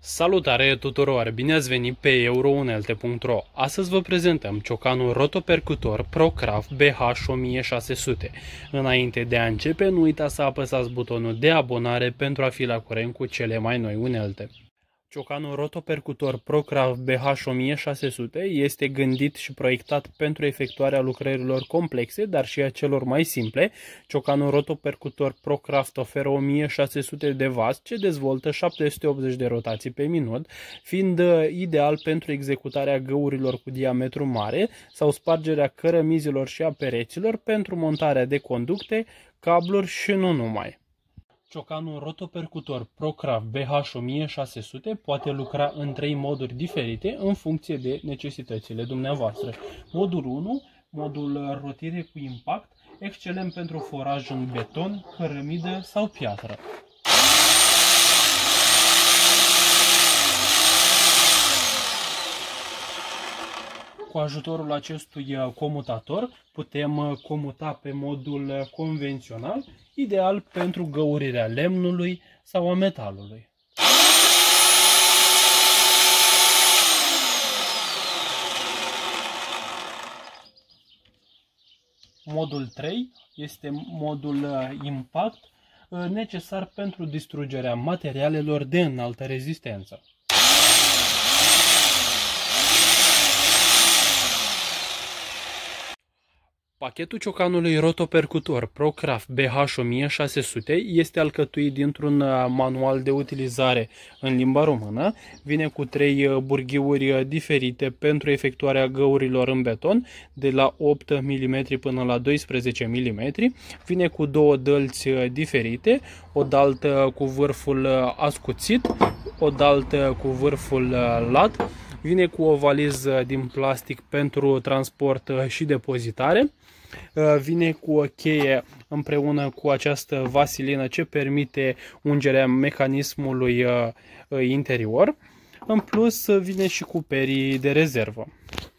Salutare tuturor! Bine ați venit pe Eurounelte.ro. Astăzi vă prezentăm ciocanul rotopercutor ProCraft BH1600. Înainte de a începe, nu uitați să apăsați butonul de abonare pentru a fi la curent cu cele mai noi unelte. Ciocanul rotopercutor ProCraft BH1600 este gândit și proiectat pentru efectuarea lucrărilor complexe, dar și a celor mai simple. Ciocanul rotopercutor ProCraft oferă 1600 de W ce dezvoltă 780 de rotații pe minut, fiind ideal pentru executarea găurilor cu diametru mare sau spargerea cărămizilor și a pereților, pentru montarea de conducte, cabluri și nu numai. Ciocanul rotopercutor ProCraft BH1600 poate lucra în 3 moduri diferite în funcție de necesitățile dumneavoastră. Modul 1, modul rotire cu impact, excelent pentru foraj în beton, cărămidă sau piatră. Cu ajutorul acestui comutator putem comuta pe modul convențional, ideal pentru găurirea lemnului sau a metalului. Modul 3 este modul impact, necesar pentru distrugerea materialelor de înaltă rezistență. Pachetul ciocanului rotopercutor ProCraft BH1600 este alcătuit dintr-un manual de utilizare în limba română, vine cu 3 burghiuri diferite pentru efectuarea găurilor în beton, de la 8 mm până la 12 mm, vine cu 2 dălți diferite, o daltă cu vârful ascuțit, o daltă cu vârful lat, vine cu o valiză din plastic pentru transport și depozitare. Vine cu o cheie împreună cu această vasilină ce permite ungerea mecanismului interior. În plus, vine și cu perii de rezervă.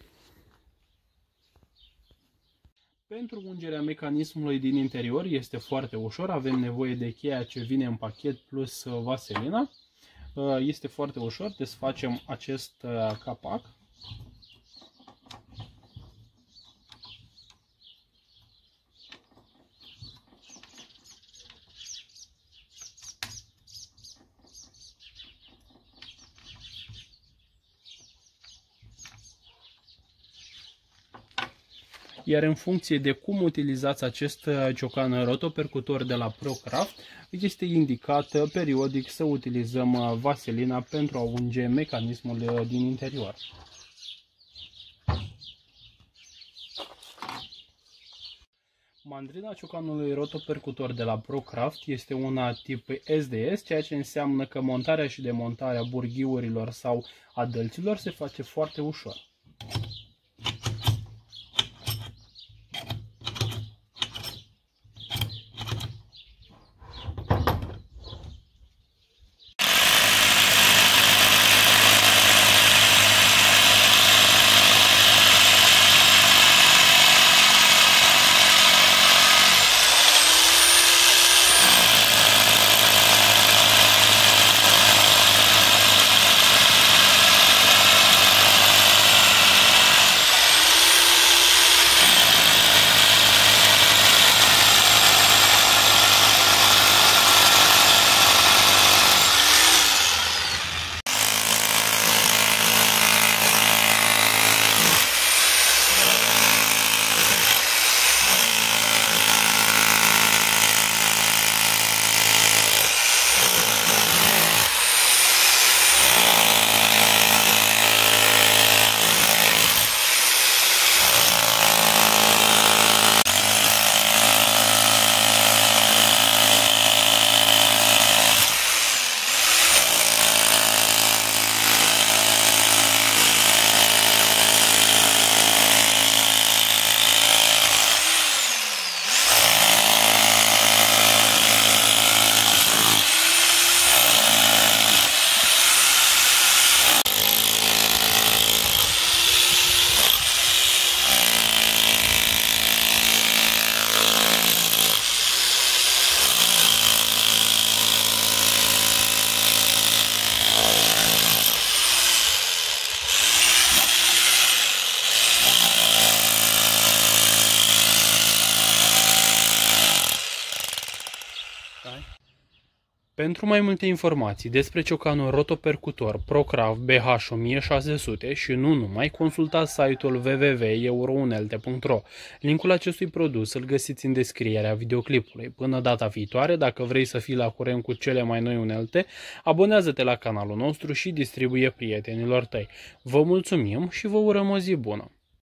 Pentru ungerea mecanismului din interior este foarte ușor. Avem nevoie de cheia ce vine în pachet plus vaselina. Este foarte ușor. Desfacem acest capac. Iar în funcție de cum utilizați acest ciocan rotopercutor de la ProCraft, este indicat periodic să utilizăm vaselina pentru a unge mecanismul din interior. Mandrina ciocanului rotopercutor de la ProCraft este una tip SDS, ceea ce înseamnă că montarea și demontarea burghiurilor sau a dălților se face foarte ușor. Pentru mai multe informații despre ciocanul rotopercutor ProCraft BH1600 și nu numai, consultați site-ul www.eurounelte.ro. Linkul acestui produs îl găsiți în descrierea videoclipului. Până data viitoare, dacă vrei să fii la curent cu cele mai noi unelte, abonează-te la canalul nostru și distribuie prietenilor tăi. Vă mulțumim și vă urăm o zi bună!